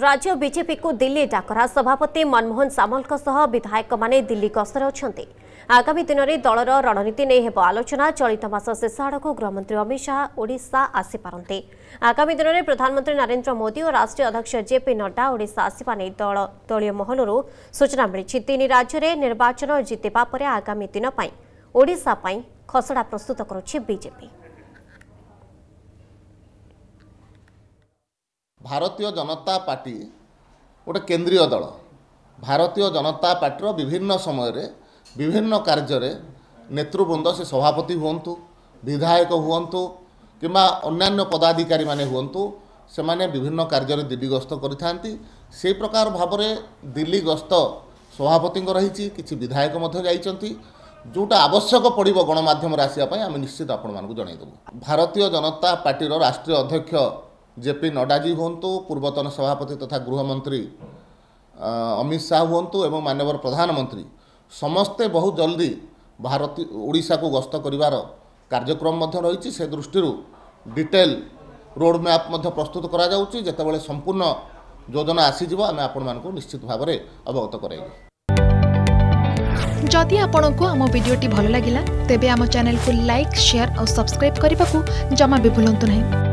राज्य बीजेपी को दिल्ली डाकरा सभापति मनमोहन सामलक सह विधायक माने दिल्ली गस्तर अछंती। आगामी दिन में दलर रणनीति नहीं हेब आलोचना। चलित मास शेष आड़क गृहमंत्री अमित शाह ओडिशा आसीपारते। आगामी दिन में प्रधानमंत्री नरेंद्र मोदी और राष्ट्रीय अध्यक्ष जेपी नड्डा ओडिशा आसिबा नहीं दलीय महलरू सूचना मिली। तीन राज्य में निर्वाचन जितवा पर आगामी दिन ओडिशा खसड़ा प्रस्तुत करुछि बीजेपी। भारतीय जनता पार्टी गोटे केंद्रीय दल। भारतीय जनता पार्टी विभिन्न समय विभिन्न कार्य नेतृवृंद से सभापति हुंतु विधायक हुंतु किंबा अन्यान्य पदाधिकारी माने हुंतु से माने विभिन्न कार्य दिल्ली गस्त करिथांती। से प्रकार भाव में दिल्ली गस्त सभापति रही किसी विधायक जाइछंती। जोटा आवश्यक पड़ो गणमाध्यम आसापी आम निश्चित आपण मानक जनईदेबू। भारतीय जनता पार्टी राष्ट्रीय अध्यक्ष जेपी नड्डा जी हुंतु पूर्वतन सभापति तथा गृहमंत्री अमित शाह हुंतु एवं माननीय प्रधानमंत्री समस्ते बहुत जल्दी भारत ओडिशा को गस्त करिवार कार्यक्रम रही। से दृष्टि डिटेल रोड मैप प्रस्तुत करा जाउची। जेतेबेले संपूर्ण योजना आसीजिवो आमे आपण मानकु निश्चित भाव में अवगत कराइबु। जदि आपंक आम भिडी भल लगा तेब आम चैनल को लाइक शेयर और सब्सक्राइब करने को जमा भी भूलु नहीं।